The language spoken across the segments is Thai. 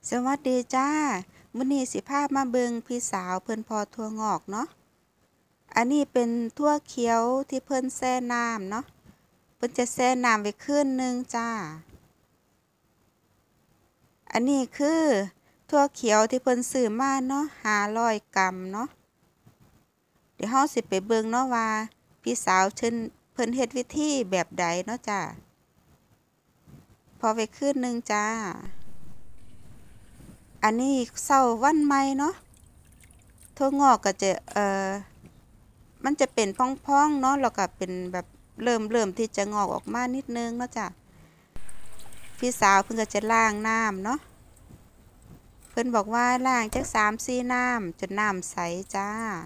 สวัสดีจ้ามื้อนี้สิพามาเบิงพี่สาวเพิ่นเพาะถั่วงอกเนาะอันนี้เป็นถั่วเขียวที่เพิ่นแช่น้ำเนาะเพิ่นจะแช่น้ำไว้คืนนึงจ้าอันนี้คือถั่วเขียวที่เพิ่นซื้อมาเนาะ500 กรัมเนาะเดี๋ยวเฮาสิไปเบิ่งเนาะว่าพี่สาวเพิ่นเฮ็ดวิธีแบบใดเนาะจ้าพอไว้คืนนึงจ้าอันนี้เช้าวันใหม่เนาะถั่วงอกก็จะมันจะเป็นพองๆเนาะแล้วก็เป็นแบบเริ่มที่จะงอกออกมานิดนึงเนาะจ้ะพี่สาวเพิ่นก็จะล้างน้ำเนาะเพิ่นบอกว่าล้างจัก3-4 น้ำจนน้ำใสจ้า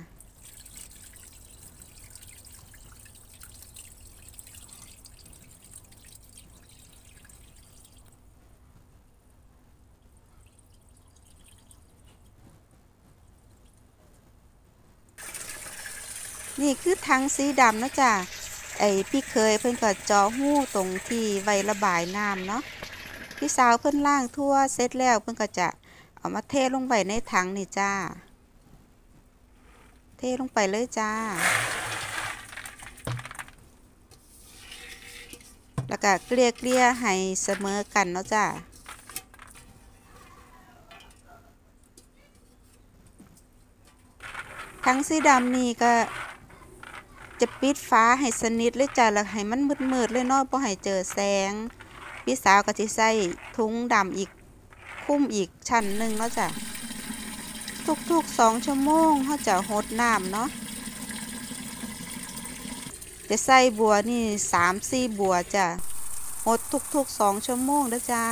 นี่คือถังสีดำเนาะจ้ะพี่เคยเพิ่นก็เจาะหูตรงที่ไว้ระบายน้ำเนาะพี่สาวเพิ่นล้างทั่วเสร็จแล้วเพิ่นก็จะเอามาเทลงไปในถังนี่จ้าเทลงไปเลยจ้าแล้วก็เกลี่ยให้เสมอกันเนาะจ้าถังสีดำนี่ก็จะปิดฟ้าให้สนิทเลยจ้าแล้วให้มันมืดๆเลยเนาะบ่ให้เจอแสงพี่สาวก็สิใส่ถุงดำอีกคุ้มอีกชั้นหนึ่งเนาะจ้ะทุกๆ2 ชั่วโมงเขาจะหดน้ำเนาะจะใส่บัวนี่3-4 บัวจ้ะหดทุกๆ2 ชั่วโมงเด้อจ้า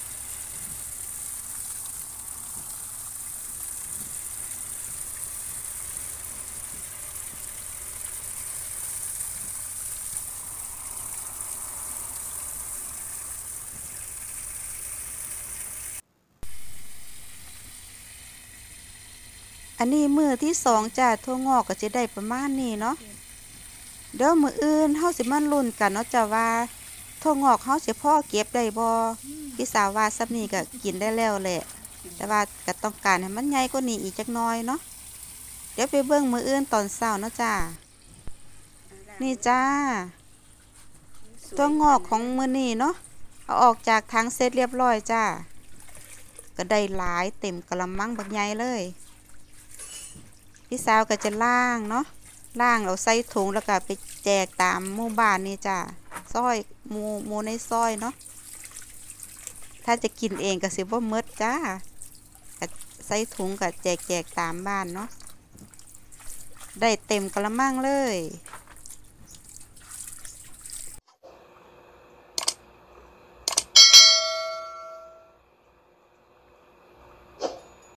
อันนี้มื้อที่2จ้ะถั่วงอกก็จะได้ประมาณนี้เนาะเดี๋ยวมื้ออื่นเฮาสิมาลุ้นกันเนาะจ้ะว่าถั่วงอกเฮาสิพอเก็บได้บ่พี่สาวว่าซับนี้ก็กินได้แล้วแหละแต่ว่าก็ต้องการให้มันใหญ่กว่านี้อีกจักหน่อยเนาะเดี๋ยวไปเบิ่งมื้ออื่นตอนเช้าเนาะจ้านี่จ้าถั่วงอกของมื้อนี้เนาะเอาออกจากถังเสร็จเรียบร้อยจ้าก็ได้หลายเต็มกะละมังบักใหญ่เลยพี่สาวก็จะล้างเนาะล้างเอาใส่ถุงแล้วก็ไปแจกตามหมู่บ้านนี่จ้าซอยหมู่ในซอยเนาะถ้าจะกินเองก็สิบ่หมดจ้าก็ใส่ถุงก็แจกตามบ้านเนาะได้เต็มกะละมังเลย